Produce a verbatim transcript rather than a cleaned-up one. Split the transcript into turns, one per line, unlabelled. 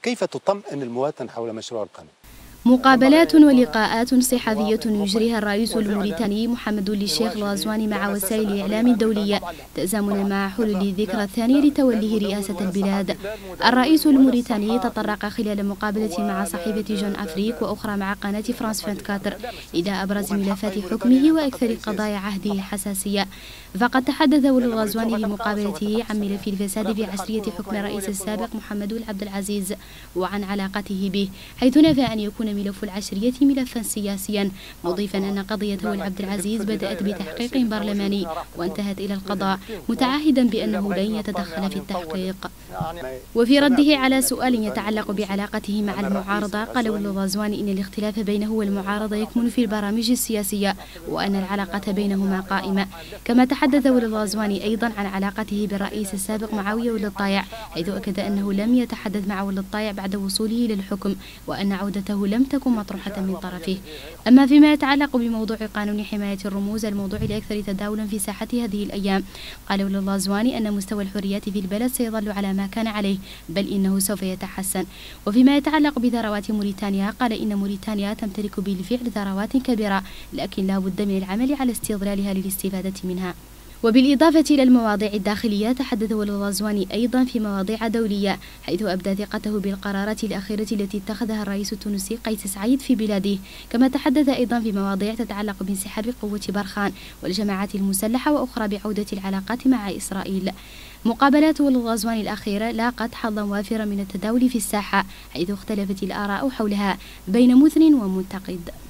كيف تطمئن المواطن حول مشروع القانون؟
مقابلات ولقاءات صحفية يجريها الرئيس الموريتاني محمد الشيخ الغزواني مع وسائل الإعلام الدولية تزامنا مع حلول الذكرى الثانية لتوليه رئاسة البلاد. الرئيس الموريتاني تطرق خلال مقابلة مع صحيفة جون أفريك وأخرى مع قناة فرانس أربعة وعشرين إلى أبرز ملفات حكمه وأكثر قضايا عهده الحساسية. فقد تحدث ولي الغزواني في مقابلته عن ملف الفساد في عصرية حكم الرئيس السابق محمد عبد العزيز وعن علاقته به، حيث نفى أن يكون ملف العشرية ملفا سياسيا، مضيفا أن قضية ولي عبد العزيز بدأت بتحقيق برلماني وانتهت إلى القضاء، متعهدا بأنه لن يتدخل في التحقيق. وفي رده على سؤال يتعلق بعلاقته مع المعارضة، قال ولي الغزواني إن الاختلاف بينه والمعارضة يكمن في البرامج السياسية وأن العلاقة بينهما قائمة. كما تحدث ولي الغزواني أيضا عن علاقته بالرئيس السابق معاوية ولد الطايع، حيث أكد أنه لم يتحدث مع ولد الطايع بعد وصوله إلى الحكم وأن عودته لم تكن مطروحة من طرفه. أما فيما يتعلق بموضوع قانون حماية الرموز الموضوع الأكثر تداولا في ساحة هذه الأيام، قال ولي الغزواني أن مستوى الحريات في البلد سيظل على ما كان عليه، بل إنه سوف يتحسن. وفيما يتعلق بثروات موريتانيا، قال إن موريتانيا تمتلك بالفعل ثروات كبيرة، لكن لا بد من العمل على استغلالها للاستفادة منها. وبالإضافة إلى المواضيع الداخلية، تحدث ولي الغزواني أيضا في مواضيع دولية، حيث أبدى ثقته بالقرارات الأخيرة التي اتخذها الرئيس التونسي قيس سعيد في بلاده. كما تحدث أيضا في مواضيع تتعلق بانسحاب قوة برخان والجماعات المسلحة وأخرى بعودة العلاقات مع إسرائيل. مقابلات ولي الغزواني الأخيرة لاقت حظا وافرا من التداول في الساحة، حيث اختلفت الآراء حولها بين مثن ومنتقد.